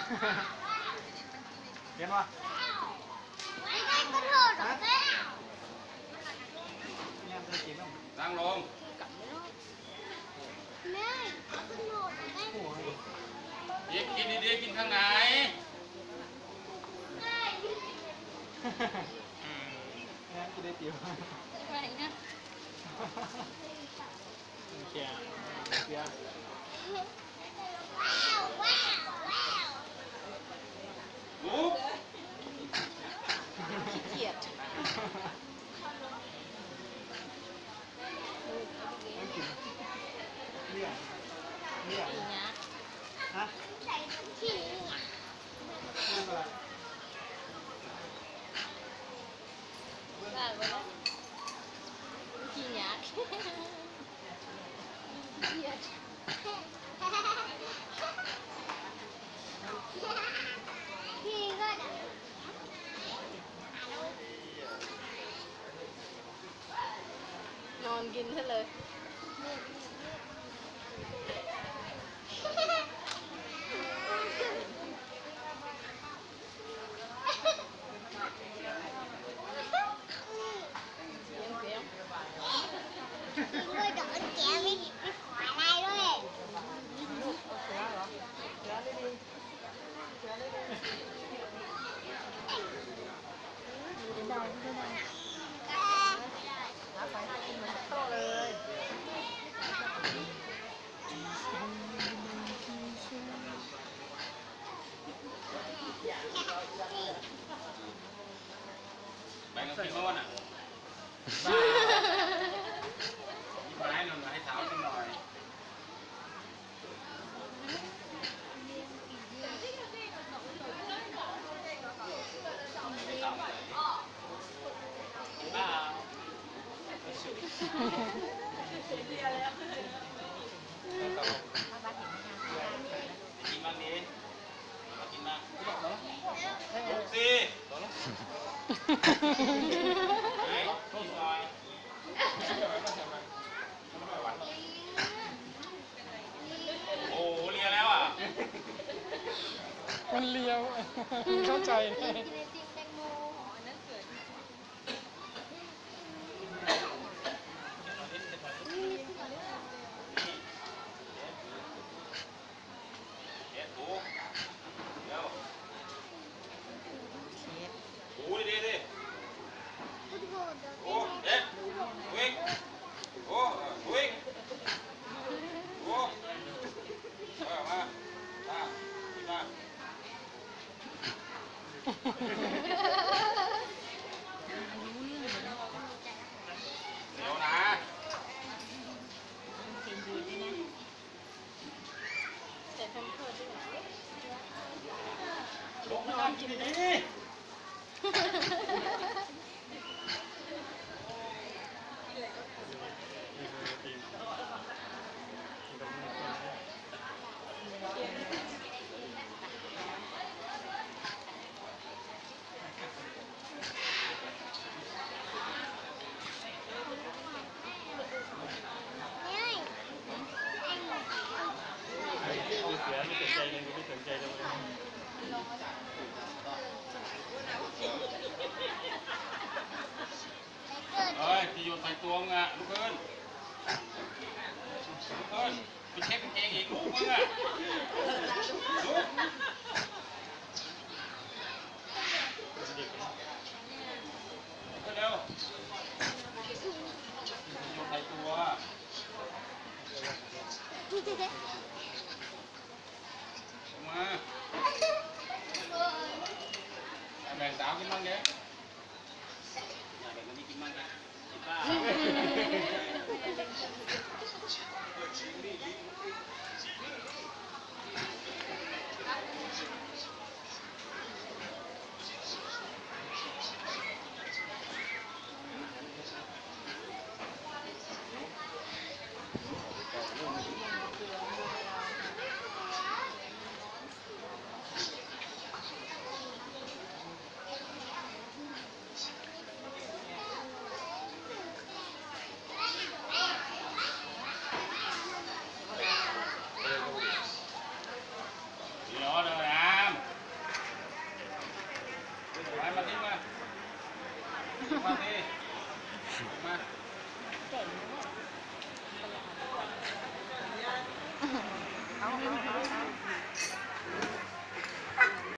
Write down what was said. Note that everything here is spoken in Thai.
เห็นปะนั่งลงยิบกินดีๆกินข้างไหนนี่กินได้เตี๋ยวอะไรนะเกียร์เกียร์ลุกเกียร์เนี่ยฮะที่นี่อะไรบ้าไปแล้วขี้หยาขี้ก็นอนกินซะเลยแบ่งกับพี่โน่นอ่ะบ้าที่ไม้หน่อยให้สาวกินหน่อยบ้ากินบ้างดิกินบ้างลุกสิโอ้เลียแล้วอ่ะมันเลียวเข้าใจเลยโอ้ดีดิโอ้เด็ดวิ่งโอ้วิ่งโอ้มาที่มาเดี๋ยวนะลงมากินดีเสือไม่สนใจเลยไม่สนใจเลยมานี่มามาดิมาเก่งเอา